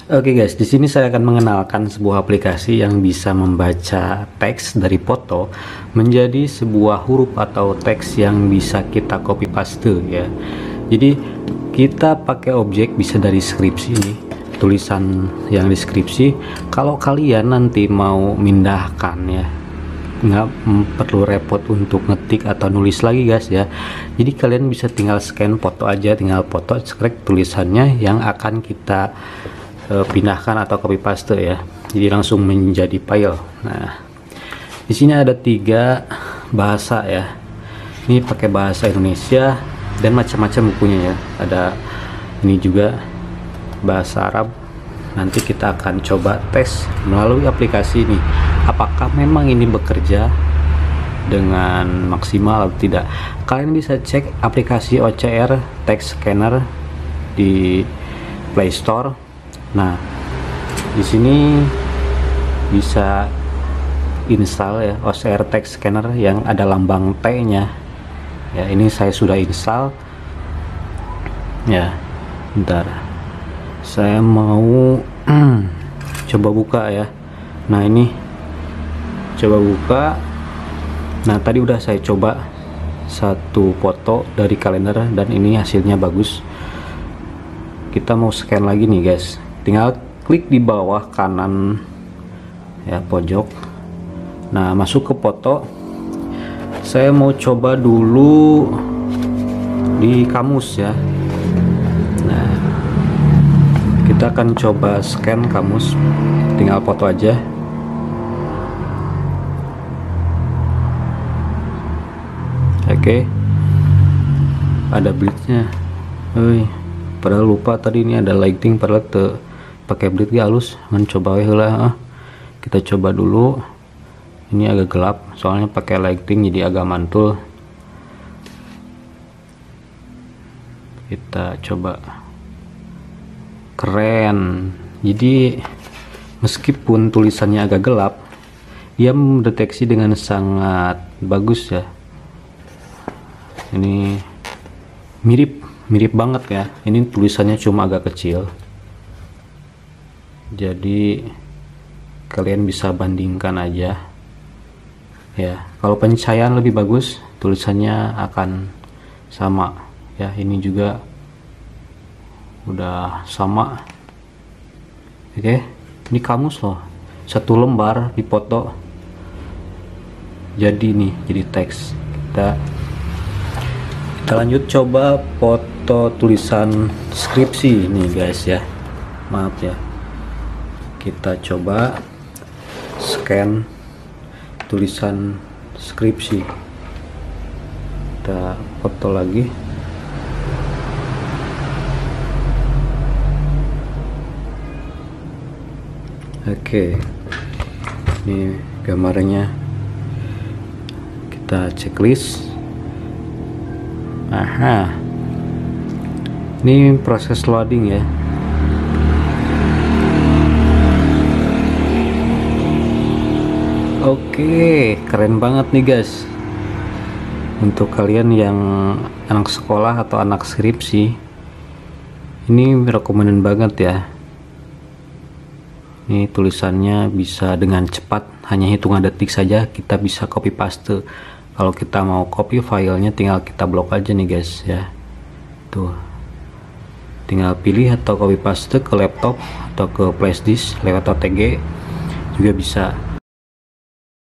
Oke guys, di sini saya akan mengenalkan sebuah aplikasi yang bisa membaca teks dari foto menjadi sebuah huruf atau teks yang bisa kita copy paste ya. Jadi kita pakai objek bisa dari skripsi ini, tulisan yang di skripsi. Kalau kalian nanti mau mindahkan ya, nggak perlu repot untuk ngetik atau nulis lagi guys ya. Jadi kalian bisa tinggal scan foto aja, tinggal foto cekrek tulisannya yang akan kita pindahkan atau copy paste ya, jadi langsung menjadi file. Nah, di sini ada 3 bahasa ya, ini pakai bahasa Indonesia dan macam-macam bukunya ya. Ada ini juga bahasa Arab. Nanti kita akan coba tes melalui aplikasi ini, apakah memang ini bekerja dengan maksimal atau tidak. Kalian bisa cek aplikasi OCR Text Scanner di Play Store. Nah, di sini bisa install ya OCR Text Scanner yang ada lambang T-nya. Ya, ini saya sudah install. Ya, bentar. Saya mau coba buka ya. Nah, ini coba buka. Nah, tadi udah saya coba satu foto dari kalender dan ini hasilnya bagus. Kita mau scan lagi nih guys. Tinggal klik di bawah kanan ya, pojok. Nah, masuk ke foto. Saya mau coba dulu di kamus ya. Nah, kita akan coba scan kamus, tinggal foto aja. Oke, ada bleednya. Padahal lupa tadi ini ada lighting, padahal pakai bleed gak halus. Mencoba lah. Kita coba dulu. Ini agak gelap soalnya pakai lighting, jadi agak mantul. Kita coba. Keren. Jadi meskipun tulisannya agak gelap, dia mendeteksi dengan sangat bagus ya. Ini mirip banget ya. Ini tulisannya cuma agak kecil, jadi kalian bisa bandingkan aja ya. Kalau pencahayaan lebih bagus, tulisannya akan sama ya. Ini juga udah sama. Oke, ini kamus loh, 1 lembar dipoto jadi nih, jadi teks. Kita lanjut coba foto tulisan skripsi nih guys ya. Maaf ya, kita coba scan tulisan skripsi, kita foto lagi. Oke, ini gambarnya. Kita checklist. Aha, ini proses loading ya. Oke, keren banget nih guys. Untuk kalian yang anak sekolah atau anak skripsi, ini rekomenden banget ya. Ini tulisannya bisa dengan cepat, hanya hitungan detik saja kita bisa copy paste. Kalau kita mau copy filenya, tinggal kita blok aja nih guys ya. Tuh, tinggal pilih atau copy paste ke laptop atau ke flash disk lewat OTG juga bisa.